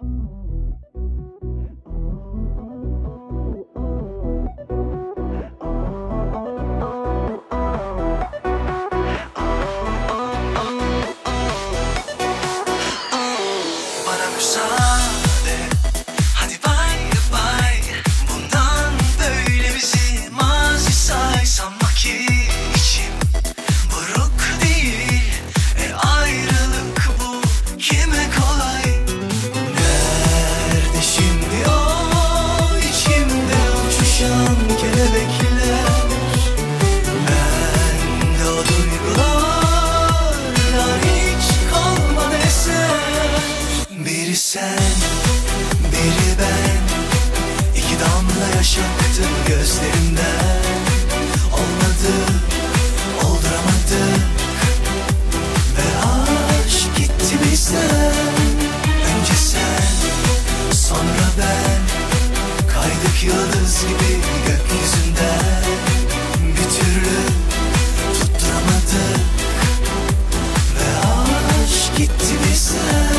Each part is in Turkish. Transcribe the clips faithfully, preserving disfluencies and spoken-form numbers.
Sen, biri ben, iki damla yaş aktı gözlerimden. Olmadı, olduramadık ve aşk gitti bizden. Önce sen, sonra ben, kaydık yıldız gibi gökyüzünden. Bir türlü tutturamadık ve aşk gitti bizden.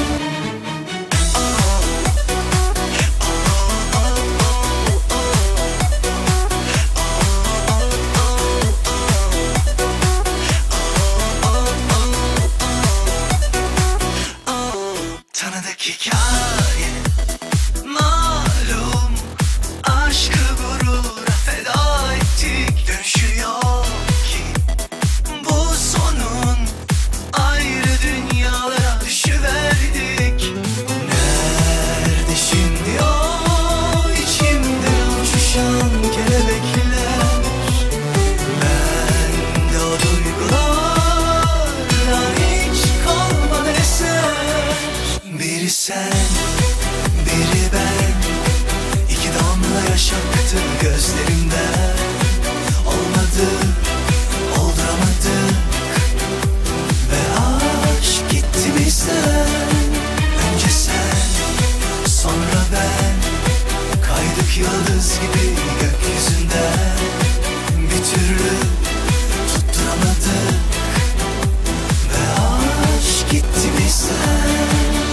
Tanıdık hikaye, malum, aşkı gurura feda ettik. Dönüşü yok ki bu sonun, ayrı dünyalara düşüverdik. Nerede şimdi o içimde uçuşan kelebekler? Bende o duygulardan hiç kalmadı eser. Biri sen, biri ben, iki damla yaş aktı gözlerimden. Olmadı, olduramadık ve aşk gitti bizden. Önce sen, sonra ben, kaydık yıldız gibi gökyüzünden. Bir türlü tutturamadık ve aşk gitti bizden.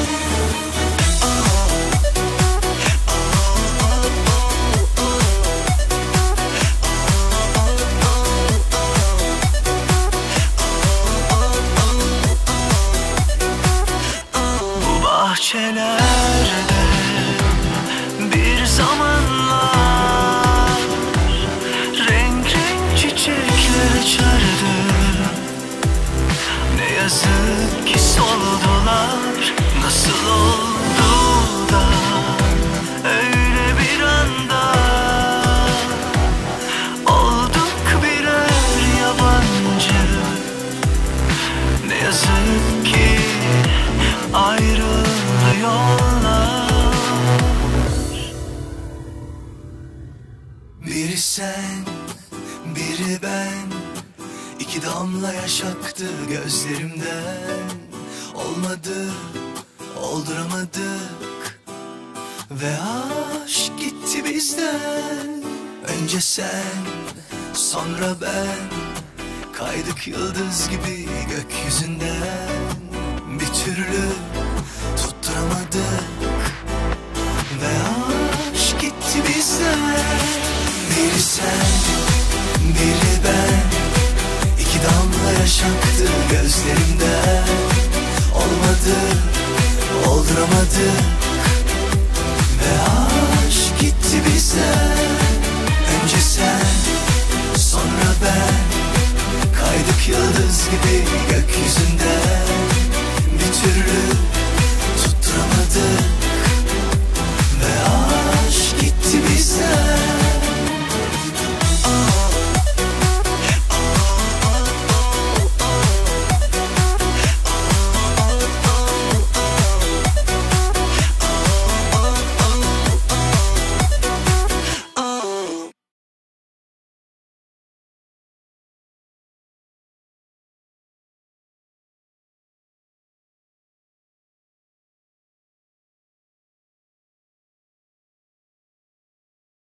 Bahçelerde bir zamanlar renk renk çiçekler açardı. Ne yazık ki soldular. Nasıl oldu da öyle bir anda olduk birer yabancı. Ne yazık ki ayrıldı yollar. Biri sen, biri ben, iki damla yaş aktı gözlerimden. Olmadı, olduramadık ve aşk gitti bizden. Önce sen, sonra ben, kaydık yıldız gibi gökyüzünden. Bir türlü tutturamadık